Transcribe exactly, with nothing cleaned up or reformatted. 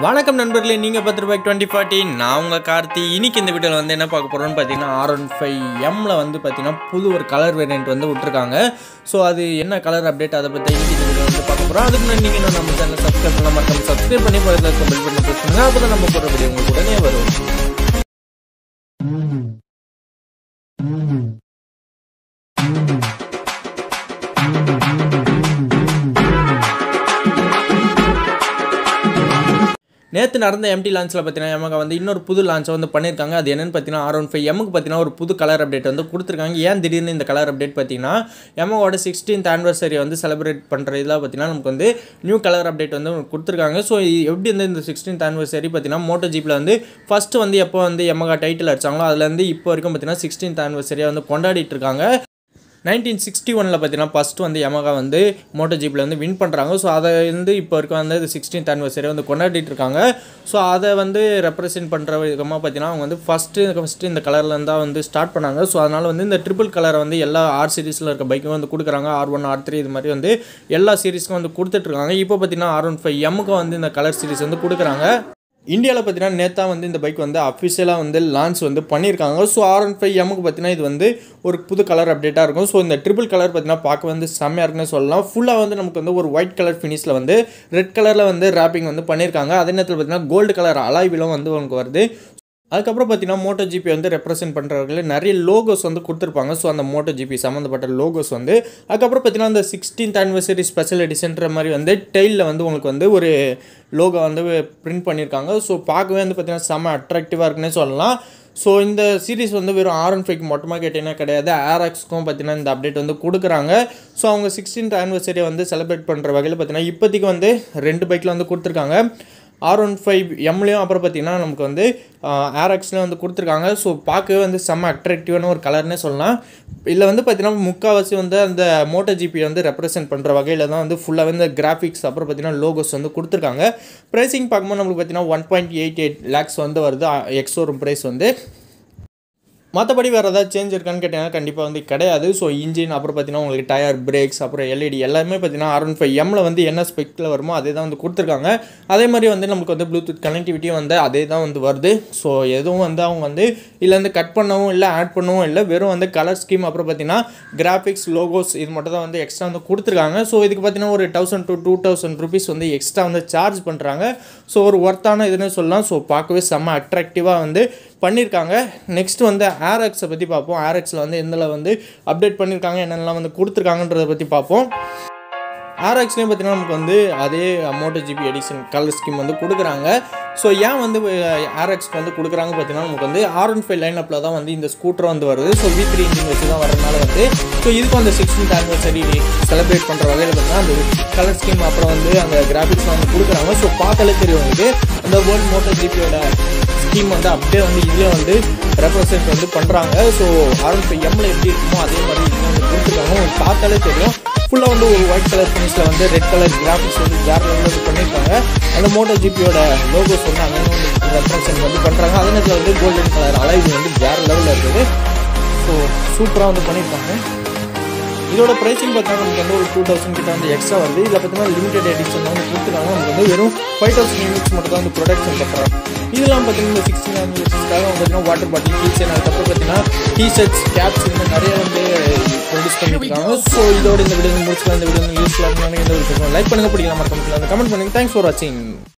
வணக்கம் நண்பர்களே, நீங்கள் பத்து ரூபாய்க்கு டுவெண்ட்டி ஃபார்ட்டி நான் உங்கள் கார்த்தி. இன்றைக்கி இந்த வீடியோவில் வந்து என்ன பார்க்க போகிறோன்னு பார்த்தீங்கன்னா ஆர் ஒன் ஃபைவ் எம்மில் வந்து பார்த்தீங்கன்னா புது ஒரு கலர் வேரியண்ட் வந்து விட்டுருக்காங்க. ஸோ அது என்ன கலர் அப்டேட் அதை பற்றி இன்றைக்கி இந்த வீடியோ வந்து பார்க்க போகிறோம். அதுக்கு முன்னாடி நீங்கள் நம்ம சேனல் சப்ஸ்கிரைப் பண்ண மாட்டோம், சப்ஸ்கிரைப் பண்ணி பக்கத்தில் இருக்க பெல் பட்டனை ப்ரெஸ் பண்ணுங்கள். அப்போ தான் நம்ம போகிற வீடியோ உங்களுக்கு உடனே வரும். நேற்று நடந்த எம்டி லான்ச்சில் பார்த்தீங்கன்னா எமகா வந்து இன்னொரு புது லான்ச்சை வந்து பண்ணியிருக்காங்க. அது என்னென்னு பார்த்தீங்கன்னா ஆர் ஒன் ஃபைவ் எம்முக்கு பார்த்தீங்கன்னா ஒரு புது கலர் அப்டேட் வந்து கொடுத்துருக்காங்க. ஏன் திடீர்னு இந்த கலர் அப்டேட் பார்த்தீங்கன்னா எமகாவோட சிக்ஸ்டீன்த் ஆனிவர்சரி வந்து செலிப்ரேட் பண்ணுற இதில் பார்த்தீங்கன்னா நமக்கு வந்து நியூ கலர் அப்டேட் வந்து கொடுத்துருக்காங்க. ஸோ எப்படி வந்து இந்த சிக்ஸ்டீன்த் ஆனிவர்சரி பார்த்தீங்கன்னா மோட்டோ ஜிப்பில் வந்து ஃபஸ்ட்டு வந்து எப்போ வந்து எமகா டைட்டில் அடிச்சாங்களோ அதுலேருந்து இப்போ வரைக்கும் பார்த்தீங்கன்னா சிக்ஸ்டீன்த் ஆனிவர்சரியாக வந்து கொண்டாடிட்டு இருக்காங்க. நைன்டீன் சிக்ஸ்டி ஒனில் பார்த்தீங்கன்னா ஃபஸ்ட்டு வந்து எமகா வந்து மோட்டோ ஜிப்பில் வந்து வின் பண்ணுறாங்க. ஸோ அதை வந்து இப்போ வரைக்கும் வந்து சிக்ஸ்டீன்த் ஆனிவர்சரி வந்து கொண்டாடிட்டு இருக்காங்க. ஸோ அதை வந்து ரெப்ரசென்ட் பண்ணுற விதமாக பார்த்தீங்கன்னா அவங்க வந்து ஃபஸ்ட்டு ஃபஸ்ட்டு இந்த கலரில் தான் வந்து ஸ்டார்ட் பண்ணாங்க. ஸோ அதனால் வந்து இந்த ட்ரிபிள் கலரை வந்து எல்லா ஆர் சீரிஸில் இருக்க பைக்கும் வந்து கொடுக்குறாங்க. ஆர் ஒன் ஆர் த்ரீ இது மாதிரி வந்து எல்லா சீரிஸ்க்கும் வந்து கொடுத்துட்ருக்காங்க. இப்போ பார்த்தீங்கன்னா ஆர் ஒன் ஃபைவ் எம்முக்கு வந்து இந்த கலர் சீரிஸ் வந்து கொடுக்குறாங்க. இந்தியாவில் பார்த்தீங்கன்னா நேற்றா வந்து இந்த பைக் வந்து அஃபிஷியலாக வந்து லான்ச் வந்து பண்ணியிருக்காங்க. ஸோ ஆர் ஒன் ஃபைவ் எம்முக்கு பார்த்தீங்கன்னா இது வந்து ஒரு புது கலர் அப்டேட்டாக இருக்கும். ஸோ இந்த ட்ரிபிள் கலர் பார்த்தீங்கன்னா பார்க்க வந்து செம்மையாக இருக்குன்னு சொல்லலாம். ஃபுல்லாக வந்து நமக்கு வந்து ஒரு ஒயிட் கலர் ஃபினிஷில் வந்து ரெட் கலரில் வந்து ரேப்பிங் வந்து பண்ணியிருக்காங்க. அதே நேரத்தில் பார்த்தீங்கன்னா கோல்டு கலர் அலாய்விலும் வந்து உங்களுக்கு வருது. அதுக்கப்புறம் பார்த்தீங்கன்னா மோட்டோ ஜிபி வந்து ரெப்ரசென்ட் பண்ணுறவர்கள் நிறைய லோகோஸ் வந்து கொடுத்துருப்பாங்க. ஸோ அந்த மோட்டோ ஜிபி சம்மந்தப்பட்ட லோகோஸ் வந்து அதுக்கப்புறம் பார்த்தீங்கன்னா அந்த சிக்ஸ்டீன்த் ஆனிவர்சரி ஸ்பெஷல் எடிஷன்ற மாதிரி வந்து டெய்லில் வந்து உங்களுக்கு வந்து ஒரு லோகோ வந்து பிரிண்ட் பண்ணியிருக்காங்க. ஸோ பார்க்கவே வந்து பார்த்தீங்கன்னா செம்ம அட்ராக்டிவாக இருக்குன்னே சொல்லலாம். ஸோ இந்த சீரிஸ் வந்து வெறும் ஆர் ஒன் ஃபைவ்க்கு மட்டுமா கேட்டிங்கன்னா கிடையாது, ஆர்எக்ஸ்க்கும் பார்த்தீங்கன்னா இந்த அப்டேட் வந்து கொடுக்குறாங்க. ஸோ அவங்க சிக்ஸ்டீன்த் ஆனிவர்சரியை வந்து செலிப்ரேட் பண்ணுற வகையில் பார்த்தீங்கன்னா இப்போதைக்கு வந்து ரெண்டு பைக்கில் வந்து கொடுத்துருக்காங்க. ஆர் ஒன் ஃபைவ் எம்லேயும் அப்புறம் பார்த்திங்கன்னா நமக்கு வந்து ஆர்எக்ஸ்லேயும் வந்து கொடுத்துருக்காங்க. ஸோ பார்க்கவே வந்து செம்ம அட்ராக்டிவான ஒரு கலர்னே சொல்லலாம். இதில் வந்து பார்த்திங்கன்னா முக்கால்வாசி வந்து அந்த மோட்டோ ஜிபி வந்து ரெப்ரசென்ட் பண்ணுற வகையில் தான் வந்து ஃபுல்லாக வந்து கிராஃபிக்ஸ் அப்புறம் பார்த்திங்கன்னா லோகோஸ் வந்து கொடுத்துருக்காங்க. ப்ரைஸிங் பார்க்கும்போது நம்மளுக்கு பார்த்திங்கன்னா one point eight eight lakhs வந்து வருது எக்ஸோரூம் ப்ரைஸ் வந்து. மற்றபடி வேறு ஏதாவது சேஞ்ச் இருக்கான்னு கேட்டிங்கன்னா கண்டிப்பாக வந்து கிடையாது. ஸோ இன்ஜின் அப்புறம் பார்த்தீங்கன்னா உங்களுக்கு டயர், பிரேக்ஸ் அப்புறம் எல்இடி எல்லாமே பார்த்தீங்கன்னா ஆர் ஒன் ஃபைவ் எம்மில் வந்து என்ன ஸ்பெக்கில் வருமோ அதே தான் வந்து கொடுத்துருக்காங்க. அதே மாதிரி வந்து நமக்கு வந்து ப்ளூடூத் கனெக்டிவிட்டியும் வந்து அதே தான் வந்து வருது. ஸோ எதுவும் வந்து அவங்க வந்து இதில் வந்து கட் பண்ணவும் இல்லை ஆட் பண்ணவும் இல்லை, வெறும் வந்து கலர் ஸ்கீம் அப்புறம் பார்த்தீங்கன்னா கிராஃபிக்ஸ் லோகோஸ் இது மட்டும் தான் வந்து எக்ஸ்ட்ரா வந்து கொடுத்துருக்காங்க. ஸோ இதுக்கு பார்த்தீங்கன்னா ஒரு thousand to two thousand rupees வந்து எக்ஸ்ட்ரா வந்து சார்ஜ் பண்ணுறாங்க. ஸோ ஒரு ஒர்த்தான இதுன்னு சொல்லலாம். ஸோ பார்க்கவே செம்ம அட்ராக்டிவாக வந்து பண்ணியிருக்காங்க. நெக்ஸ்ட் வந்து ஆர்எக்ஸை பற்றி பார்ப்போம். ஆர்எக்ஸில் வந்து எந்தில் வந்து அப்டேட் பண்ணியிருக்காங்க, என்னென்னலாம் வந்து கொடுத்துருக்காங்கன்றதை பற்றி பார்ப்போம். ஆர்எக்ஸ்லேயும் பார்த்தீங்கன்னா நமக்கு வந்து அதே Moto GP edition colour scheme வந்து கொடுக்குறாங்க. ஸோ ஏன் வந்து ஆர்எக்ஸ்க்கு வந்து கொடுக்குறாங்க பார்த்தீங்கன்னா நமக்கு வந்து ஆர் ஒன் ஃபைவ் லைன் அப்பில் தான் வந்து இந்த ஸ்கூட்டர் வந்து வருது. ஸோ வி த்ரீ இன்ஜின் வச்சு தான் வரதுனால வந்து ஸோ இதுக்கும் அந்த சிக்ஸ்டீன்த் ஆனிவர்சரி செலிப்ரேட் பண்ணுற வகையில் பார்த்தீங்கன்னா அந்த கலர் ஸ்கீம் அப்புறம் வந்து அந்த கிராஃபிக்ஸ் வந்து கொடுக்குறாங்க. ஸோ பார்த்தாலே தெரியும் வந்து அந்த வேர்ல்டு மோட்டோ ஜிபியோட ஸ்கீம் வந்து அப்படியே வந்து இதிலே வந்து ரெப்ரசென்ட் வந்து பண்ணுறாங்க. ஸோ ஆர் ஒன் ஃபைவ் எம்மில் எப்படி இருக்குமோ அதே மாதிரி இதில் வந்து கொடுத்துருக்காங்க. உங்களுக்கு பார்த்தாலே தெரியும் ஃபுல்லாக வந்து ஒரு ஒயிட் கலர் ஃபினிஷில் வந்து ரெட் கலர் கிராஃபிக்ஸ் வந்து வேறு லெவலில் பண்ணியிருக்காங்க. அந்த மோட்டோ ஜிபியோட லோகோஸ் வந்து அங்கே வந்து ரெப்ரசென்ட் வந்து பண்ணுறாங்க. அதே நேரத்தில் வந்து கோல்டன் கலர் அலைவு வந்து வேறு லெவலில் இருக்குது. ஸோ சூப்பராக வந்து பண்ணியிருக்காங்க. இதோட ப்ரைஸிங் பார்த்தீங்கன்னா நமக்கு வந்து ஒரு டூ தௌசண்ட் கிட்ட வந்து எக்ஸ்ட்ரா வருது. இதில் பார்த்தீங்கன்னா லிமிடெட் எடிஷன் வந்து கொடுத்துருக்காங்க. நமக்கு வந்து வெறும் ஃபைவ் தௌசண்ட் யூனிட்ஸ் மட்டும் தான் வந்து ப்ரொடக்ஷன் பண்ணுறாங்க. இதெல்லாம் பார்த்தீங்கன்னா இந்த சிக்ஸ்டீன் ஆனிவர்சரிக்காக பார்த்தீங்கன்னா வாட்டர் பாட்டில், கீச்சன், அதுக்கப்புறம் பார்த்தீங்கன்னா டிஷர்ட்ஸ், கேப்ஸ் இந்த நிறைய வந்து ப்ரொடியூஸ் பண்ணியிருக்காங்க. ஸோ இதோட இந்த வீடியோ முடிச்சுக்கலாம். இந்த வீடியோ யூஸ்ஃபுல்லாக இருந்தாலும் இந்த வீடியோ லைக் பண்ணுங்கள், பிடிக்கலாம் மறக்காம கமெண்ட் பண்ணுங்கள். தேங்க்ஸ் ஃபார் வாட்சிங்.